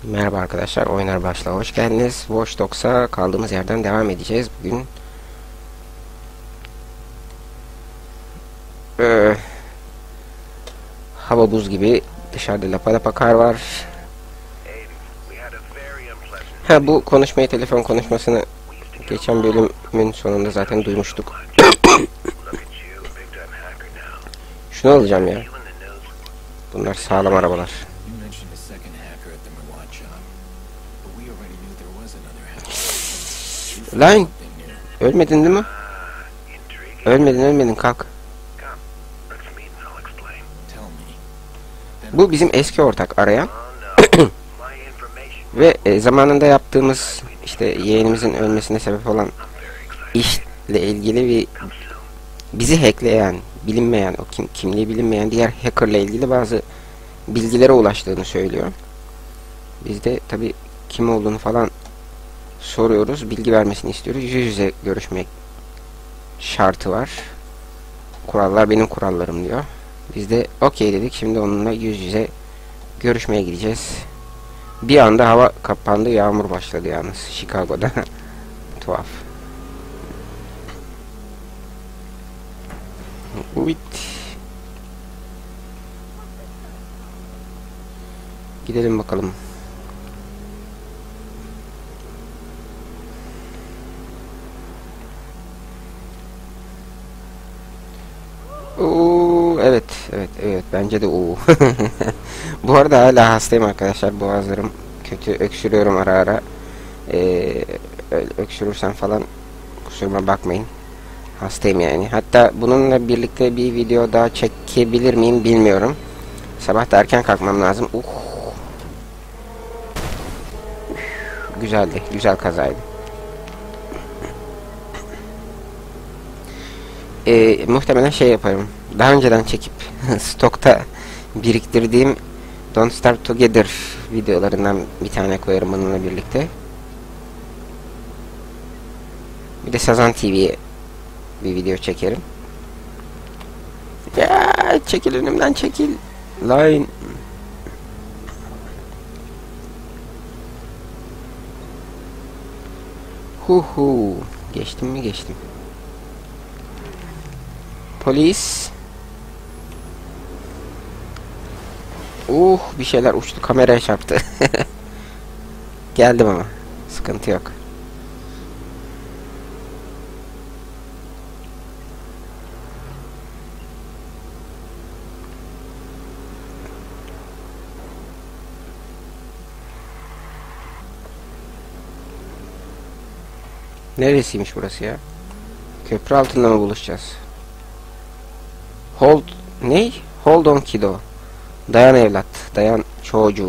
Merhaba arkadaşlar, Oynar Başla hoş geldiniz. Watch Dogs'a kaldığımız yerden devam edeceğiz bugün. Ee, Hava buz gibi, dışarıda lapa lapa kar var. Bu konuşmayı, telefon konuşmasını geçen bölümün sonunda zaten duymuştuk. Şunu alacağım ya. Bunlar sağlam arabalar. Lan! Ölmedin değil mi? Ölmedin kalk. Bu bizim eski ortak arayan. Ve zamanında yaptığımız işte yeğenimizin ölmesine sebep olan işle ilgili bir bizi hackleyen, bilinmeyen, kimliği bilinmeyen diğer hackerla ilgili bazı bilgilere ulaştığını söylüyor. Biz de tabi kim olduğunu falan soruyoruz, bilgi vermesini istiyoruz. Yüz yüze görüşmek şartı var. Kurallar benim kurallarım diyor. Biz de okey dedik. Şimdi onunla yüz yüze görüşmeye gideceğiz. Bir anda hava kapandı, yağmur başladı yalnız Chicago'da. Tuhaf. Evet. Gidelim bakalım. Evet bence de Bu arada hala hastayım arkadaşlar, boğazlarım kötü, öksürüyorum ara ara. Öksürürsem falan kusuruma bakmayın, hastayım yani. Hatta bununla birlikte bir video daha çekebilir miyim bilmiyorum. Sabah da erken kalkmam lazım. Güzeldi, güzel kazaydı. Muhtemelen şey yaparım. Daha önceden çekip stokta biriktirdiğim Don't Starve Together videolarından bir tane koyarım bununla birlikte. Bir de Sazan TV'ye bir video çekerim. Ya çekil önümden, çekil. Line. Geçtim mi? Geçtim. Polis. Bir şeyler uçtu, kameraya çarptı. Geldim ama sıkıntı yok. Neresiymiş burası ya? Köprü altında mı buluşacağız? Hold on kiddo. Dayan evlat, dayan çocuğum.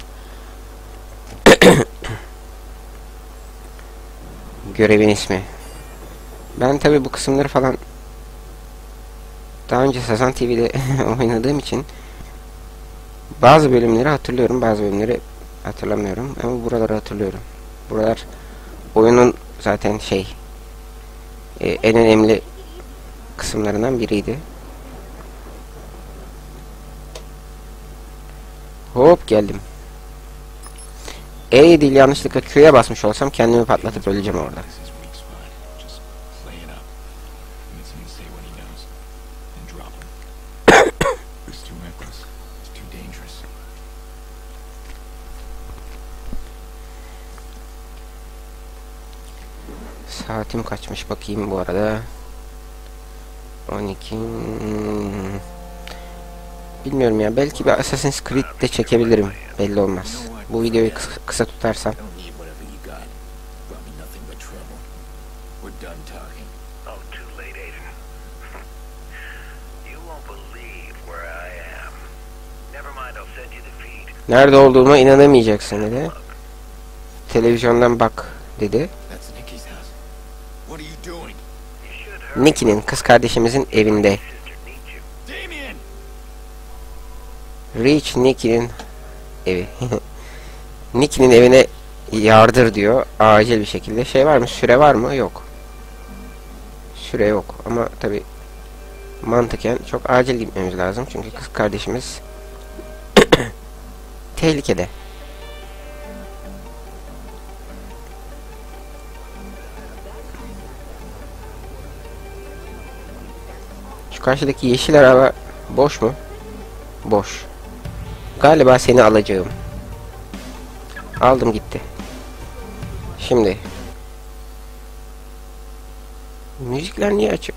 Görevin ismi. Ben tabi bu kısımları falan daha önce Sazan TV'de oynadığım için bazı bölümleri hatırlıyorum, bazı bölümleri hatırlamıyorum ama buraları hatırlıyorum. Buralar oyunun zaten en önemli kısımlarından biriydi. Hop geldim. Değil, yanlışlıkla Q'ya basmış olsam kendimi patlatıp öleceğim orada. Saatim kaçmış bakayım bu arada. 12. Bilmiyorum ya, belki bir Assassin's Creed de çekebilirim, belli olmaz. Bu videoyu kısa tutarsam. Nerede olduğuma inanamayacaksın dedi. Televizyondan bak dedi. Nicky'nin, kız kardeşimizin evinde. Reach Nicky'nin evi. Nicky'nin evine yardır diyor. Acil bir şekilde. Şey var mı? Süre var mı? Yok. Süre yok. Ama tabi mantıken çok acil gitmemiz lazım. Çünkü kız kardeşimiz tehlikede. Şu karşıdaki yeşil araba boş mu? Boş. Galiba seni alacağım. Aldım gitti. Şimdi. Müzikler niye açık?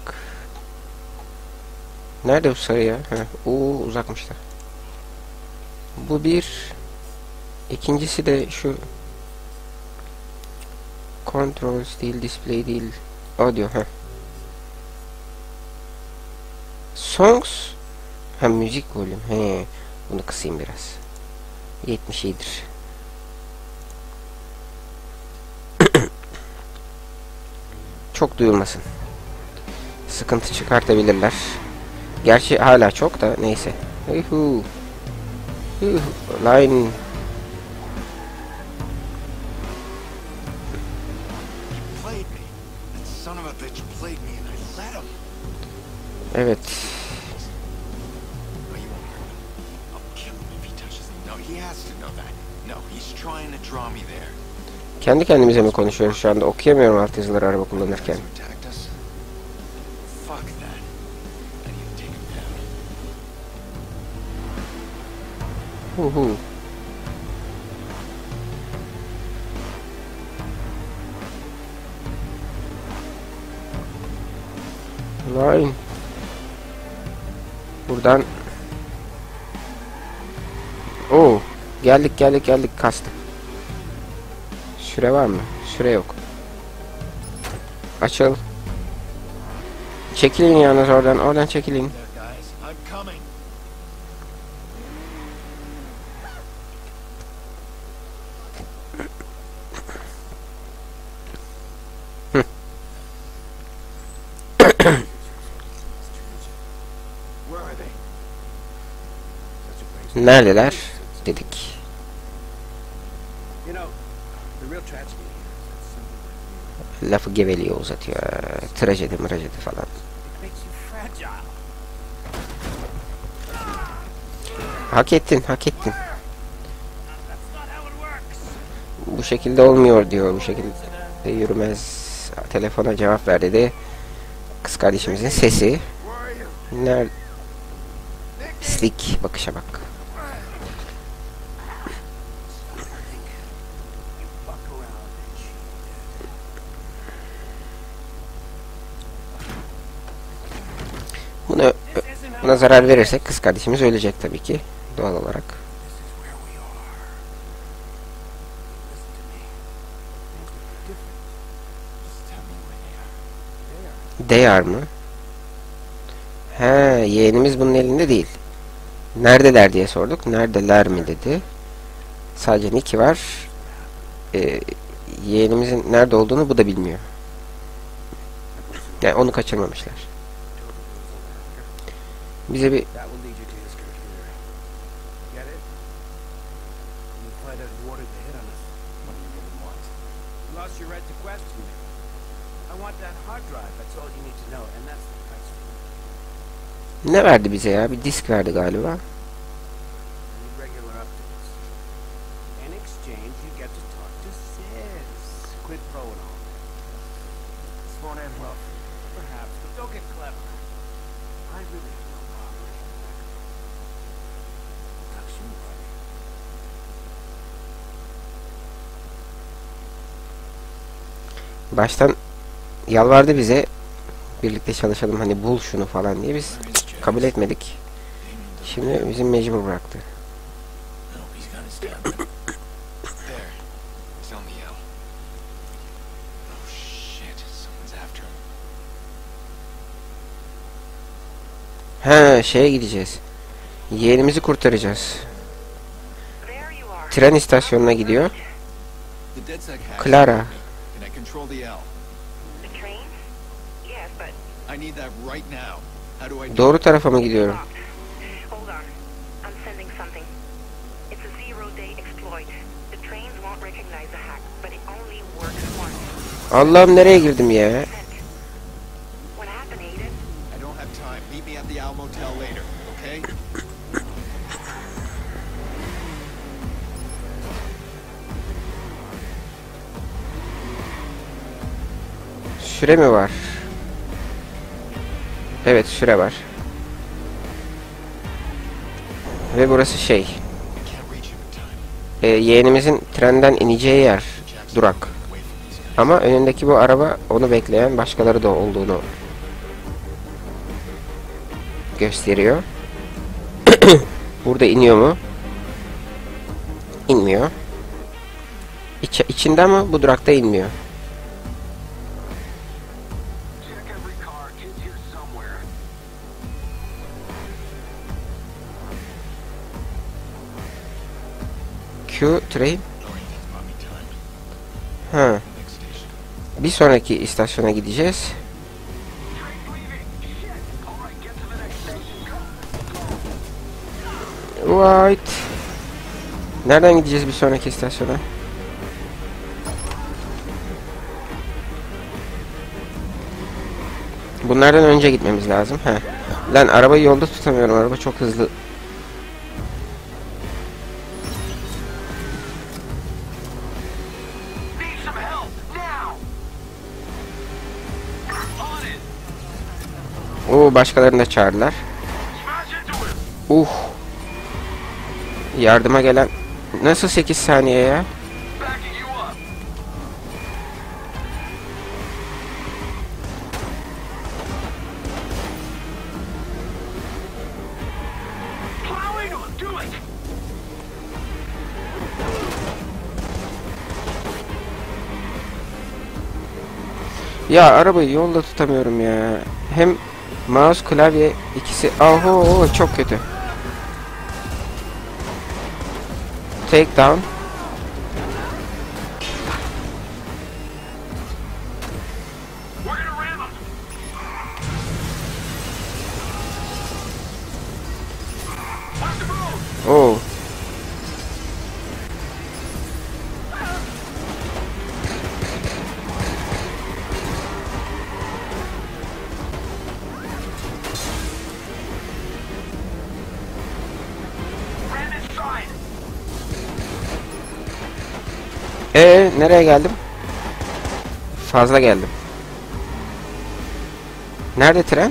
Nerede bu sarı ya? Uzakmışlar. Bu bir. İkincisi de şu. Controls değil, display değil. Audio. Songs. Müzik volüm. Bunu kısayım biraz. 70 iyidir. Çok duyulmasın. Sıkıntı çıkartabilirler. Gerçi hala çok da neyse. Line. Evet. Kendi kendimize mi konuşuyoruz şu anda? Okuyamıyorum altyazıları araba kullanırken. Line. Buradan. Geldik kastım. Süre var mı? Süre yok. Açıl. Çekilin yalnız oradan çekilin. Neredeler? Dedik. Lafı geveliyor, uzatıyor. Trajedi falan. Hak ettin. Bu şekilde olmuyor diyor. Bu şekilde yürümez. Telefona cevap ver dedi. Kız kardeşimizin sesi. Nerede? Pislik. Bakışa bak. Buna zarar verirsek kız kardeşimiz ölecek tabii ki. Doğal olarak. Değer mı? Yeğenimiz bunun elinde değil. Neredeler diye sorduk. Neredeler mi dedi. Sadece Nicky var. Yeğenimizin nerede olduğunu bu da bilmiyor. Yani onu kaçırmamışlar. Bize bir ne verdi bize ya? Bir disk verdi galiba. Baştan yalvardı bize, birlikte çalışalım, hani bul şunu falan diye. Biz kabul etmedik. Şimdi bizim mecbur bıraktı. Şeye gideceğiz. Yeğenimizi kurtaracağız. Tren istasyonuna gidiyor. Clara. Doğru tarafa mı gidiyorum? Allah'ım, nereye girdim ya? Süre mi var? Evet, süre var. Ve burası şey. Yeğenimizin trenden ineceği yer. Durak. Ama önündeki bu araba onu bekleyen başkaları da olduğunu gösteriyor. Burada iniyor mu? İnmiyor. İçinde ama bu durakta inmiyor. Q train. Ha. Bir sonraki istasyona gideceğiz. White. Nereden gideceğiz bir sonraki istasyona? Bunlardan önce gitmemiz lazım. He. Lan arabayı yolda tutamıyorum. Araba çok hızlı. Oo, başkalarını da çağırdılar. Yardıma gelen. Nasıl 8 saniye ya? Ya arabayı yolda tutamıyorum ya. Hem mouse klavye ikisi. Oho, çok kötü. Take down. Oh. Nereye geldim? Fazla geldim. Nerede tren?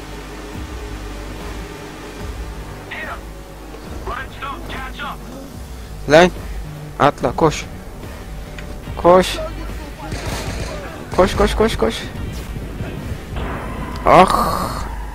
Lan atla, koş. Koş. Koş koş koş koş. Ah.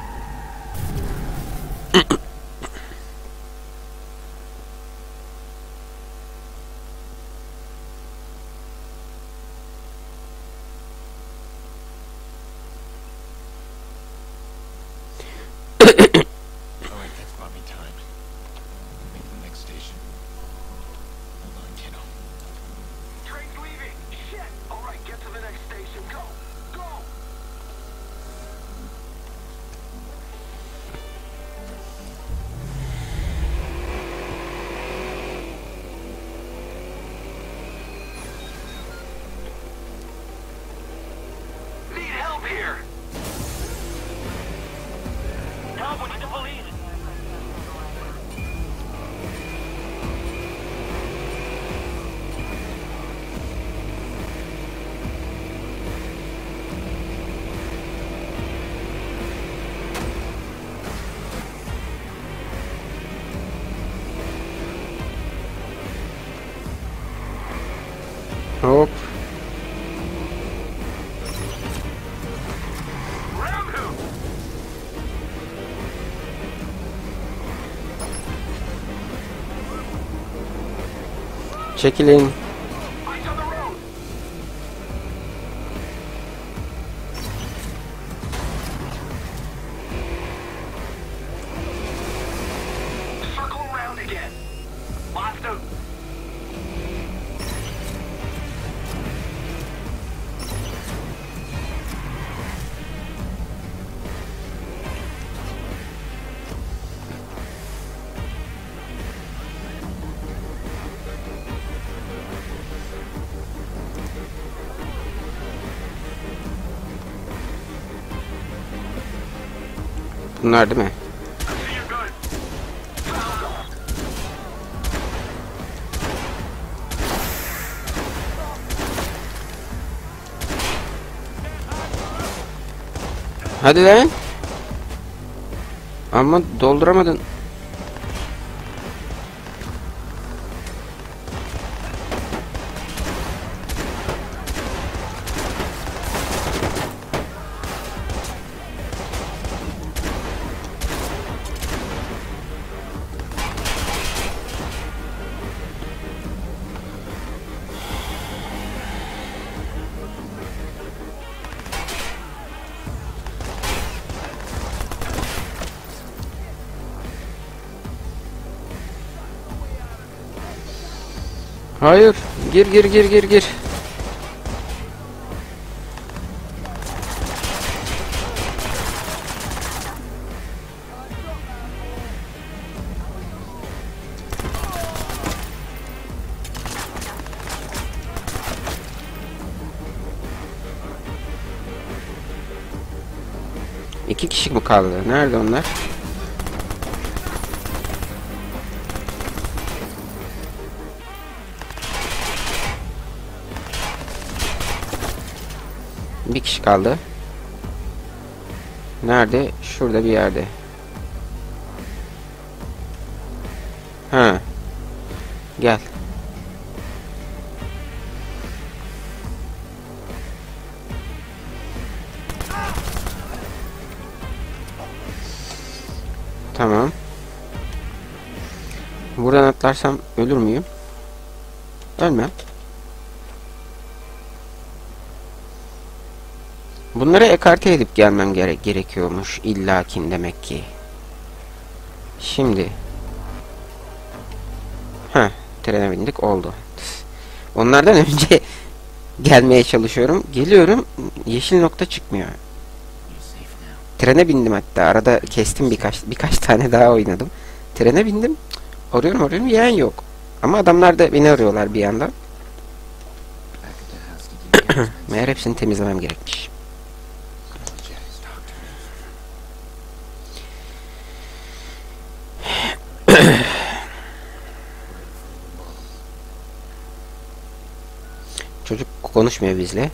Hop. Çekilin. Bunlar değil mi? Hadi lan. Ama dolduramadın. Hayır. Gir gir gir gir gir. İki kişi mi kaldı? Nerede onlar? Bir kişi kaldı. Nerede? Şurada bir yerde. Ha. Gel. Tamam. Buradan atlarsam ölür müyüm? Ölmem. Bunları ekarte edip gelmem gerekiyormuş illakin demek ki. Şimdi. Trene bindik oldu. Onlardan önce gelmeye çalışıyorum. Geliyorum. Yeşil nokta çıkmıyor. Trene bindim hatta. Arada kestim birkaç tane daha oynadım. Trene bindim. Arıyorum yeğen yok. Ama adamlar da beni arıyorlar bir yandan. Meğer hepsini temizlemem gerekmiş. Çocuk konuşmuyor bizle.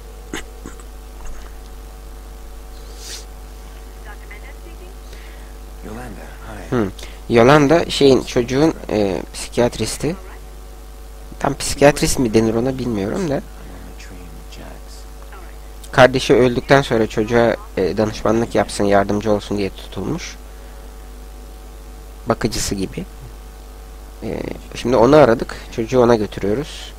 Yolanda çocuğun psikiyatristi. Tam psikiyatrist mi denir ona bilmiyorum da. Kardeşi öldükten sonra çocuğa danışmanlık yapsın, yardımcı olsun diye tutulmuş. Bakıcısı gibi. Şimdi onu aradık. Çocuğu ona götürüyoruz.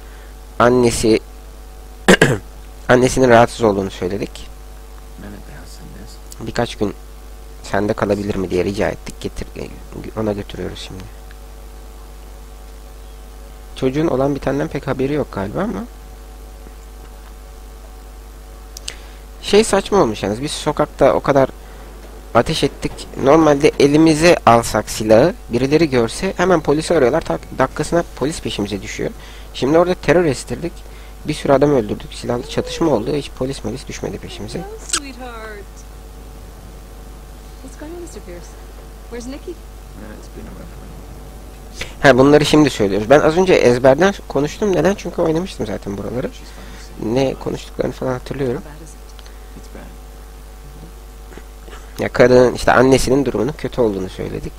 Annesinin rahatsız olduğunu söyledik. Birkaç gün sende kalabilir mi diye rica ettik. Ona götürüyoruz şimdi. Çocuğun olan bitenden pek haberi yok galiba ama. Saçma olmuş yalnız. Biz sokakta o kadar ateş ettik. Normalde elimize alsak silahı, birileri görse hemen polisi arıyorlar. Dakikasına polis peşimize düşüyor. Şimdi orada terör estirdik. Bir sürü adam öldürdük. Silahlı çatışma oldu. Hiç polis düşmedi peşimize. Bunları şimdi söylüyoruz. Ben az önce ezberden konuştum. Neden? Çünkü oynamıştım zaten buraları. Ne konuştuklarını falan hatırlıyorum. Ya kadının annesinin durumunun kötü olduğunu söyledik.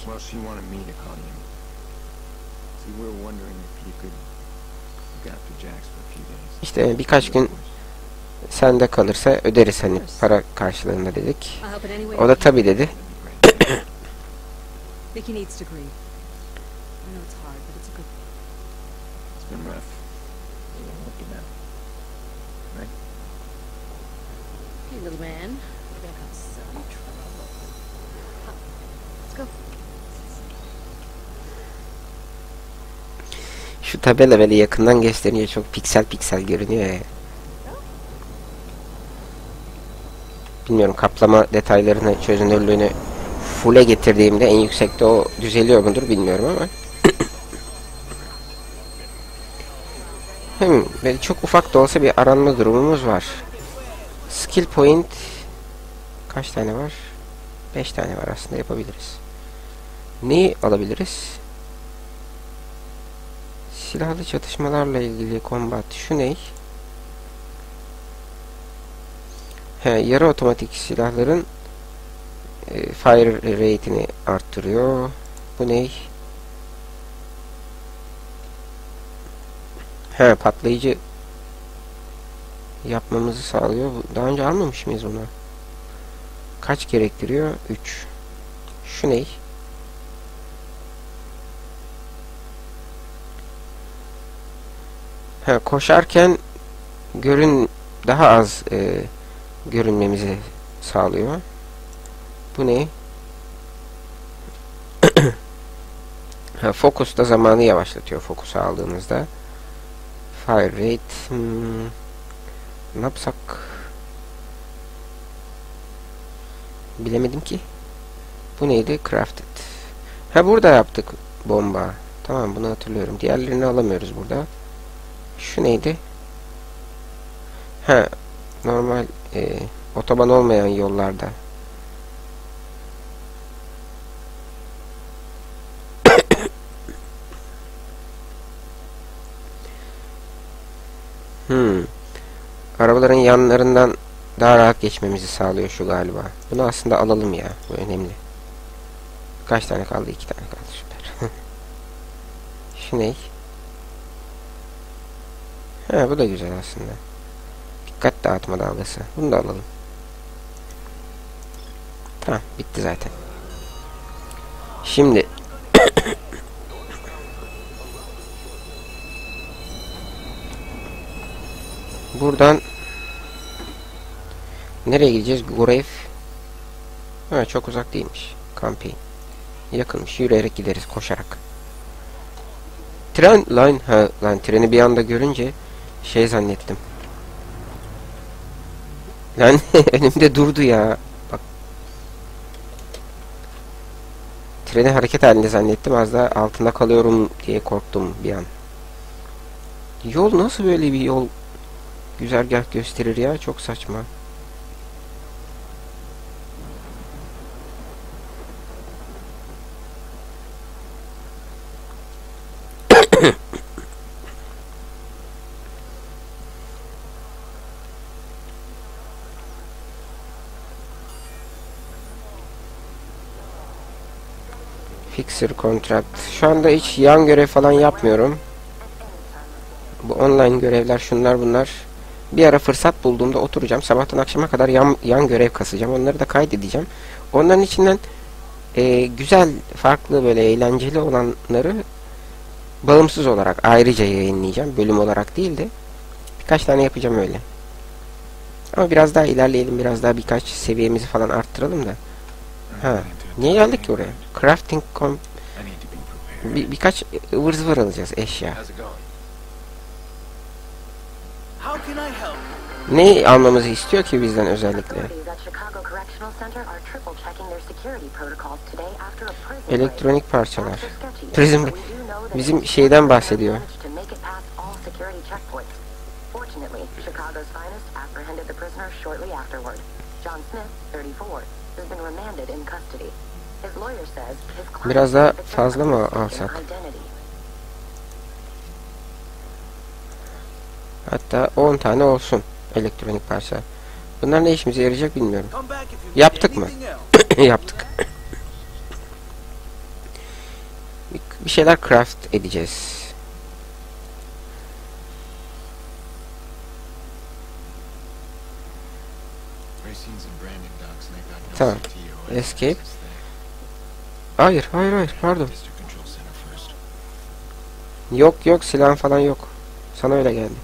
Birkaç gün sende kalırsa öderiz para karşılığında dedik. O da tabii dedi. Şu tabela böyle yakından gösterince çok piksel görünüyor ya. Bilmiyorum, kaplama detaylarını, çözünürlüğünü full'e getirdiğimde en yüksekte o düzeliyor mudur bilmiyorum ama. Böyle çok ufak da olsa bir aranma durumumuz var. Skill point kaç tane var? 5 tane var aslında, yapabiliriz. Neyi alabiliriz? Silahlı çatışmalarla ilgili combat. Şu ne? Yarı otomatik silahların fire rate'ini arttırıyor. Bu ne? Patlayıcı yapmamızı sağlıyor. Daha önce almamış mıyız bunu? Kaç gerektiriyor? 3. Şu ne? Koşarken daha az görünmemizi sağlıyor. Bu ne? Fokus da zamanı yavaşlatıyor fokusu aldığımızda. Fire rate. Ne yapsak? Bilemedim ki. Bu neydi? Crafted. Ha, burada yaptık bomba. Tamam, bunu hatırlıyorum. Diğerlerini alamıyoruz burada. Şu neydi? Ha, normal otoban olmayan yollarda. Arabaların yanlarından daha rahat geçmemizi sağlıyor şu galiba. Bunu aslında alalım ya. Bu önemli. Kaç tane kaldı? 2 tane kaldı. Süper. Şu ne? Ha, bu da güzel aslında. Dikkat dağıtma dalgası. Bunu da alalım. Tamam, bitti zaten. Şimdi buradan nereye gideceğiz? Gorev. Ha, çok uzak değilmiş. Campaign. Yakınmış. Yürüyerek gideriz, koşarak. Tren line. Ha lan, treni bir anda görünce şey zannettim. Lan önümde durdu ya. Bak. Treni hareket halinde zannettim. Az daha altında kalıyorum diye korktum bir an. Yol nasıl böyle bir yol güzergah gösterir ya? Çok saçma. Fixer contract. Şu anda hiç yan görev falan yapmıyorum. Bu online görevler, şunlar bunlar. Bir ara fırsat bulduğumda oturacağım. Sabahtan akşama kadar yan görev kasacağım. Onları da kaydedeceğim. Onların içinden güzel, farklı, böyle eğlenceli olanları bağımsız olarak ayrıca yayınlayacağım. Bölüm olarak değil de birkaç tane yapacağım öyle. Ama biraz daha ilerleyelim. Biraz daha birkaç seviyemizi falan arttıralım da. Ha. Niye geldik ki oraya? Crafting birkaç ıvır zıvır alacağız, eşya. Ne almamızı istiyor ki bizden özellikle? Elektronik parçalar. Prism bizim şeyden bahsediyor. Biraz daha fazla mı alsak? Hatta 10 tane olsun elektronik parça. Bunlar ne işimize yarayacak bilmiyorum. Yaptık mı? Yaptık. Bir şeyler craft edeceğiz. Tamam. Escape. Hayır, pardon. Yok, silah falan yok. Sana öyle geldi.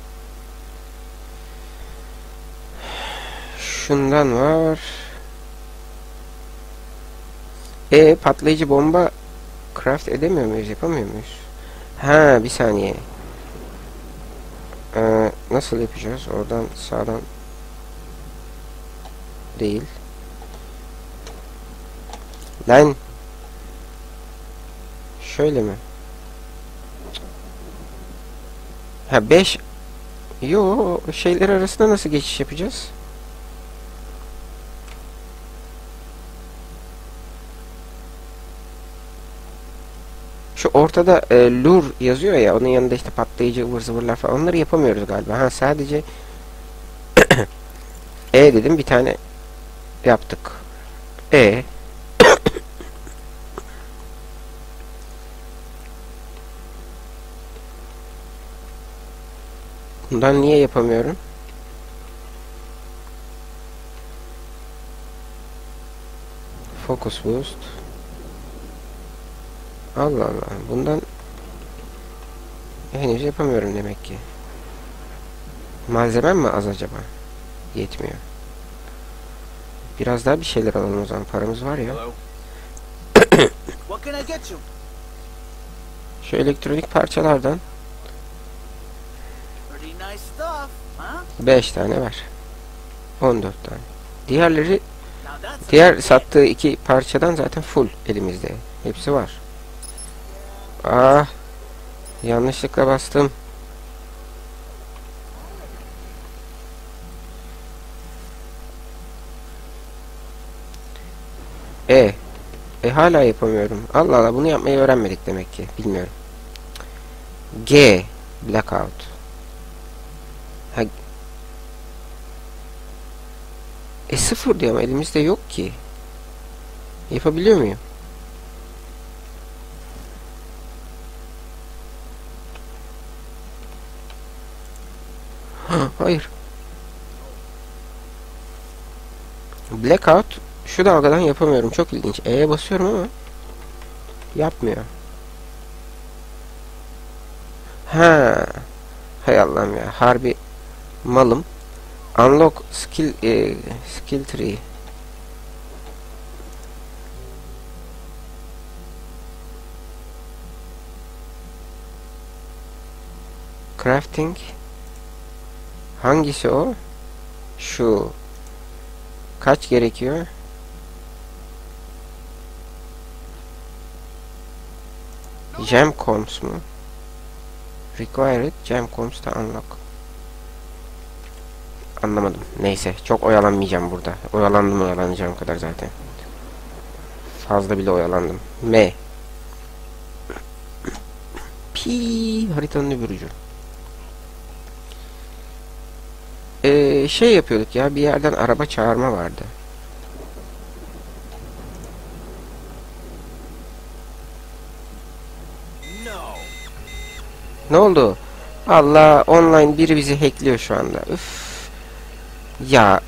Şundan var. Patlayıcı bomba craft edemiyor muyuz? Yapamıyor muyuz? Ha, bir saniye. Nasıl yapacağız? Oradan sağdan değil. Lan. Şöyle mi? Ha, 5. Yo, şeyler arasında nasıl geçiş yapacağız? Şu ortada lure yazıyor ya, onun yanında işte patlayıcı ıvır zıvırlar falan, onları yapamıyoruz galiba. Ha, sadece dedim, bir tane yaptık. Bundan niye yapamıyorum? Focus boost. Allah Allah. Bundan henüz yapamıyorum demek ki. Malzemem mi az acaba? Yetmiyor. Biraz daha bir şeyler alalım o zaman. Paramız var ya. Şu elektronik parçalardan 5 tane var. 14 tane. Diğerleri, diğer sattığı 2 parçadan zaten full elimizde. Hepsi var. Ah, yanlışlıkla bastım. Hala yapamıyorum. Allah Allah, bunu yapmayı öğrenmedik demek ki. Bilmiyorum. G. Blackout. Ha, 0 diyor ama elimizde yok ki. Yapabiliyor muyum? Hayır. Blackout şu dalgadan yapamıyorum. Çok ilginç. E'ye basıyorum ama yapmıyor. Ha. Hay Allah'ım ya. Harbi malım. Unlock skill tree. Crafting. Hangisi o? Şu. Kaç gerekiyor? Gem coins mu? Required gem coins to unlock. Anlamadım. Neyse. Çok oyalanmayacağım burada. Oyalanacağım kadar zaten. Fazla bile oyalandım. M. Pi. Haritanın öbür ucu. Şey yapıyorduk ya. Bir yerden araba çağırma vardı. Ne oldu? Allah, online biri bizi hackliyor şu anda. Üf. Ya.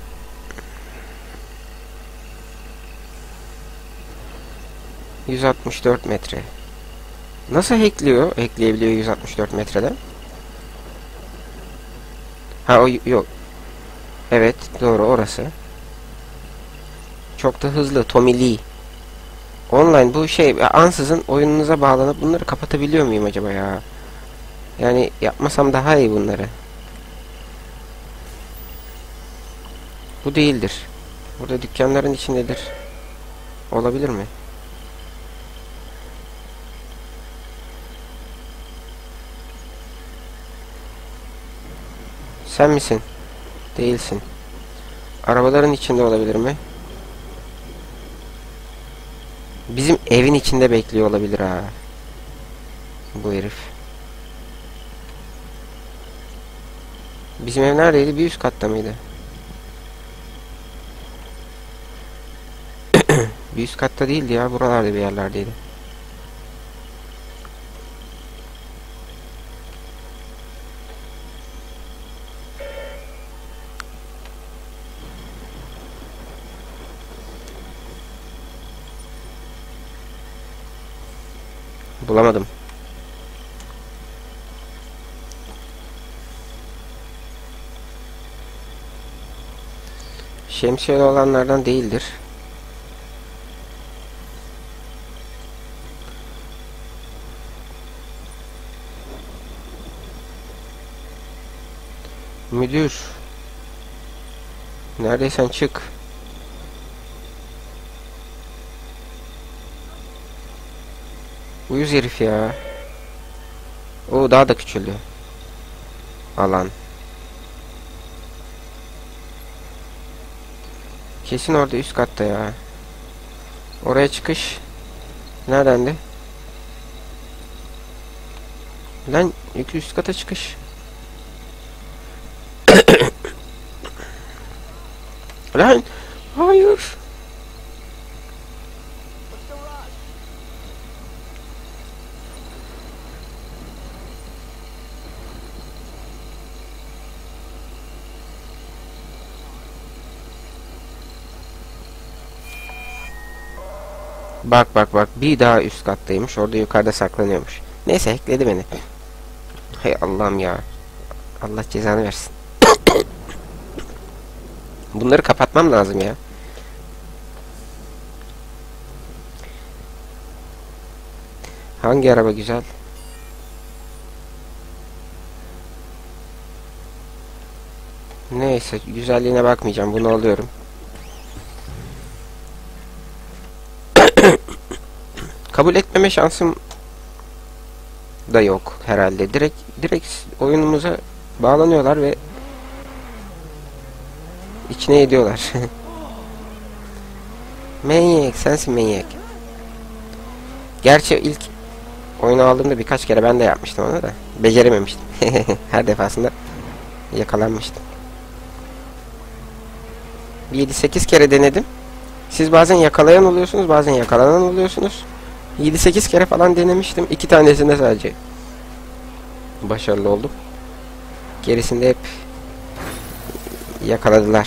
...164 metre. Nasıl hackliyor? Hackleyebiliyor 164 metreden. Ha, o yok. Evet, doğru, orası. Çok da hızlı. Tommy Lee. Online bu şey, ansızın oyununuza bağlanıp bunları kapatabiliyor muyum acaba ya? Yani yapmasam daha iyi bunları. Bu değildir. Burada dükkanların içindedir. Olabilir mi? Sen misin? Değilsin. Arabaların içinde olabilir mi? Bizim evin içinde bekliyor olabilir ha. Bu herif. Bizim ev neredeydi? Bir üst katta mıydı? Bir üst katta değildi ya. Buralarda bir yerlerdeydi. Bulamadım. Şemsiyeli olanlardan değildir. Müdür. Neredeysen çık. Uyuz herif ya. O daha da küçüldü. Alan. Kesin orada üst katta ya. Oraya çıkış. Neredendi? Lan üst kata çıkış. Lan hayır. Bak bak bak, bir daha üst kattaymış, orada yukarıda saklanıyormuş. Neyse, hackledi beni. Hay Allah'ım ya. Allah cezanı versin. Bunları kapatmam lazım ya. Hangi araba güzel? Neyse, güzelliğine bakmayacağım. Bunu alıyorum. Kabul etmeme şansım da yok herhalde. Direkt oyunumuza bağlanıyorlar ve içine ediyorlar. Manyak, sensin manyak. Gerçi ilk oyunu aldığımda birkaç kere ben de yapmıştım onu da. Becerememiştim. Her defasında yakalanmıştım. 7-8 kere denedim. Siz bazen yakalayan oluyorsunuz, bazen yakalanan oluyorsunuz. 7-8 kere falan denemiştim. 2 tanesinde sadece başarılı oldum. Gerisinde hep yakaladılar.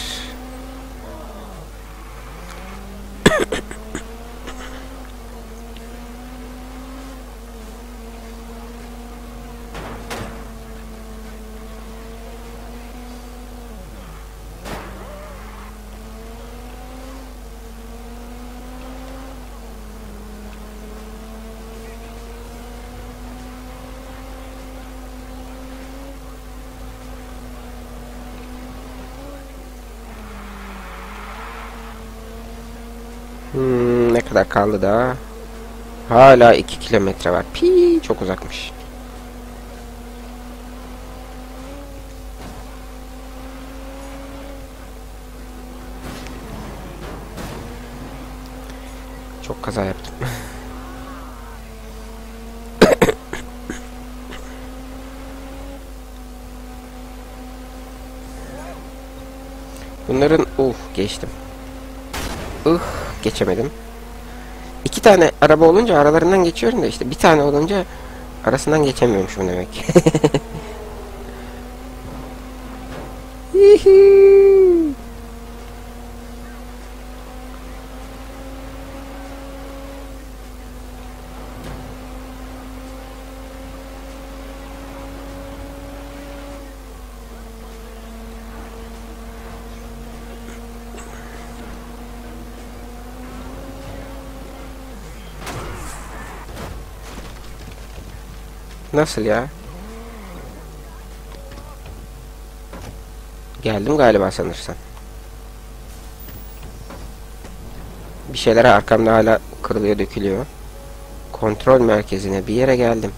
Ne kadar kaldı daha? Hala 2 kilometre var. Çok uzakmış. Çok kaza yaptım. Bunların geçtim. Geçemedim. 2 tane araba olunca aralarından geçiyorum da işte bir tane olunca arasından geçemiyormuşum demek. Nasıl ya? Geldim galiba sanırsan. Bir şeyler arkamda hala kırılıyor, dökülüyor. Kontrol merkezine bir yere geldim.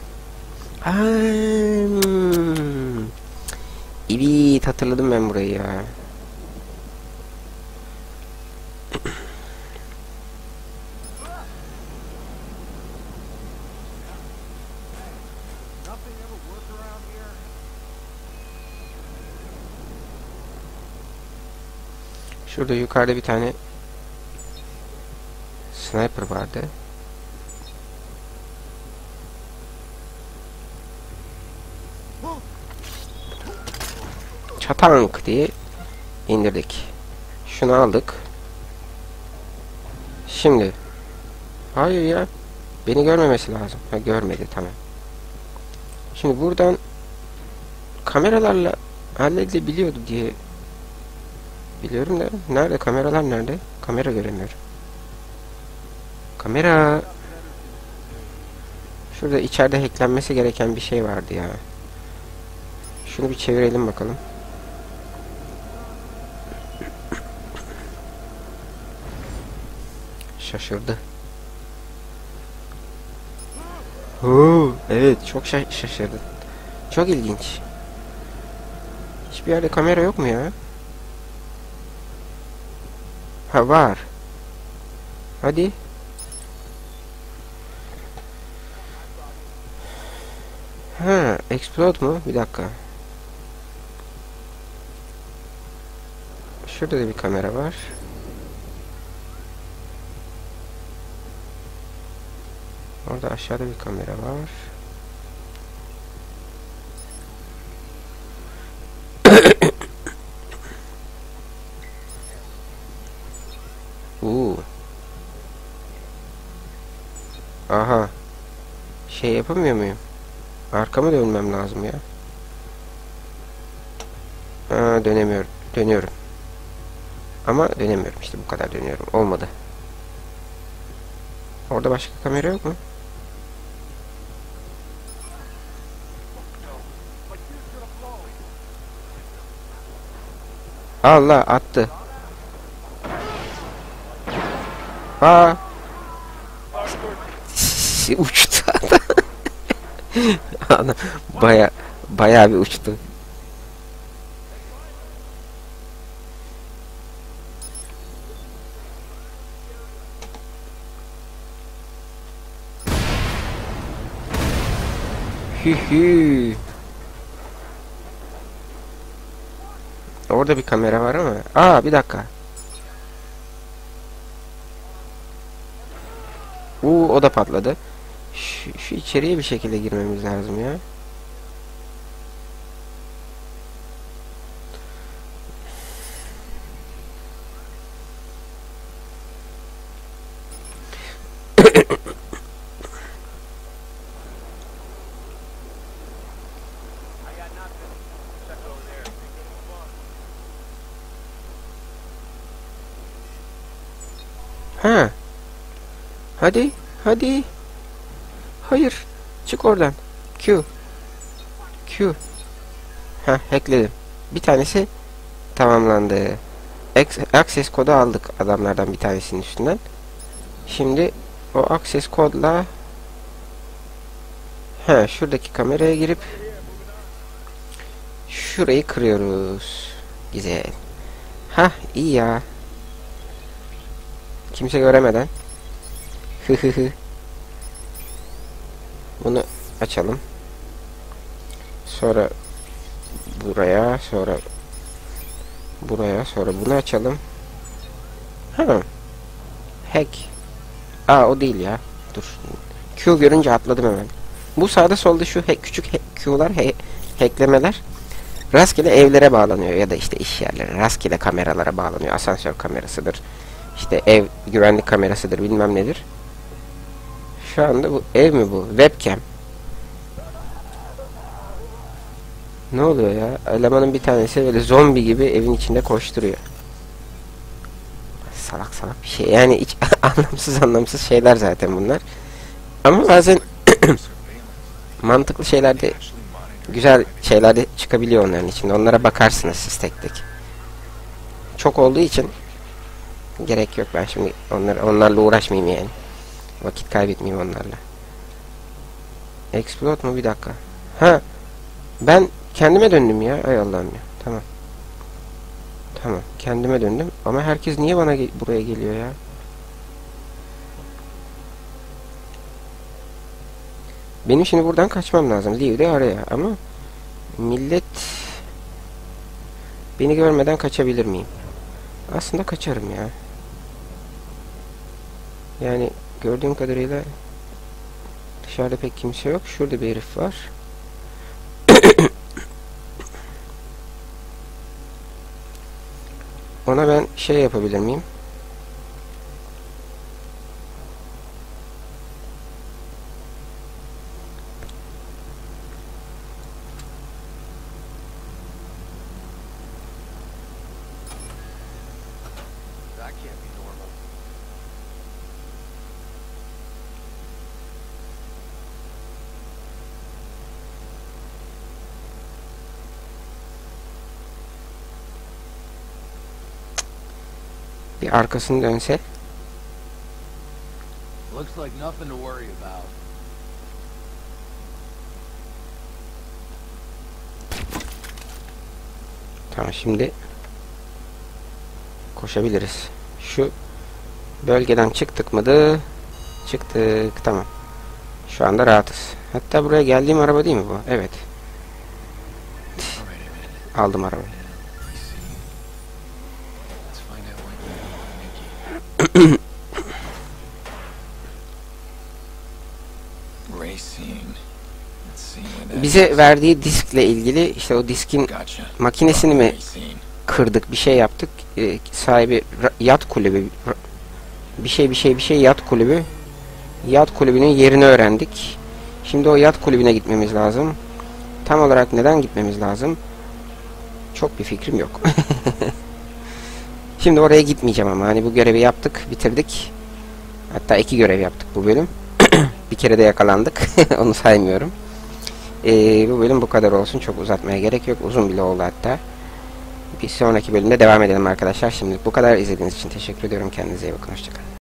Evet, hatırladım ben burayı ya. Şurada yukarıda bir tane sniper vardı. Çatank diye indirdik. Şunu aldık. Şimdi. Hayır ya. Beni görmemesi lazım. Ha, görmedi, tamam. Şimdi buradan kameralarla halledilebiliyordu diye biliyorum da. Nerede? Kameralar nerede? Kamera göremiyorum. Kamera. Şurada içeride hacklenmesi gereken bir şey vardı ya. Şunu bir çevirelim bakalım. Şaşırdı. Evet, çok şaşırdı. Çok ilginç. Hiçbir yerde kamera yok mu ya? Ha, var. Hadi. Ha, explode mu? Bir dakika. Şurada da bir kamera var. Orada aşağıda bir kamera var. Aha. Şey yapamıyor muyum? Arkamı dönmem lazım ya. Dönemiyorum. Dönüyorum. Ama dönemiyorum, işte bu kadar dönüyorum. Olmadı. Orada başka kamera yok mu? Allah attı. Aa. Uçtu adam. Adam baya bir uçtu. Hü. Orada bir kamera var ama. Aa, bir dakika. O da patladı. Şu içeriye bir şekilde girmemiz lazım ya. Ha. Hadi. Hadi. Hayır. Çık oradan. Q. Ha, hackledim. Bir tanesi tamamlandı. Access kodu aldık adamlardan bir tanesinin üstünden. Şimdi o access kodla şuradaki kameraya girip şurayı kırıyoruz. Güzel. Ha, iyi ya. Kimse göremeden. Bunu açalım. Sonra buraya, sonra buraya, sonra bunu açalım. Hack. O değil ya. Dur. Q görünce atladım hemen. Bu sağda solda şu küçük Q'lar hacklemeler rastgele evlere bağlanıyor ya da işte iş yerleri, rastgele kameralara bağlanıyor. Asansör kamerasıdır. İşte ev güvenlik kamerasıdır, bilmem nedir. Şu anda bu ev mi bu? Webcam. Ne oluyor ya? Elemanın bir tanesi böyle zombi gibi evin içinde koşturuyor. Salak bir şey. Yani hiç anlamsız şeyler zaten bunlar. Ama bazen mantıklı şeyler de, güzel şeyler de çıkabiliyor onların içinde. Onlara bakarsınız siz tek tek. Çok olduğu için gerek yok, ben şimdi onlarla uğraşmayayım yani. Vakit kaybetmeyeyim onlarla. Explode mu? Bir dakika. Ben kendime döndüm ya. Ay Allah'ım ya. Tamam. Kendime döndüm. Ama herkes niye bana buraya geliyor ya? Benim şimdi buradan kaçmam lazım. Leave de araya. Ama millet beni görmeden kaçabilir miyim? Aslında kaçarım ya. Yani gördüğüm kadarıyla dışarıda pek kimse yok. Şurada bir herif var. Ona ben şey yapabilir miyim? Bir arkasını dönse. Looks like nothing to worry about. Tamam, şimdi koşabiliriz. Şu bölgeden çıktık mıydı? Çıktık, tamam. Şu anda rahatız. Hatta buraya geldiğim araba değil mi bu? Evet. Aldım arabayı. Bize verdiği diskle ilgili, işte o diskin makinesini mi kırdık, bir şey yaptık. Sahibi yat kulübü, bir şey yat kulübü. Yat kulübünün yerini öğrendik. Şimdi o yat kulübüne gitmemiz lazım. Tam olarak neden gitmemiz lazım? Çok bir fikrim yok. Şimdi oraya gitmeyeceğim ama hani bu görevi yaptık, bitirdik. Hatta 2 görev yaptık bu bölüm. Bir kere de yakalandık. Onu saymıyorum. Bu bölüm bu kadar olsun. Çok uzatmaya gerek yok. Uzun bile oldu hatta. Bir sonraki bölümde devam edelim arkadaşlar. Şimdilik bu kadar. İzlediğiniz için teşekkür ediyorum. Kendinize iyi bakın. Hoşçakalın.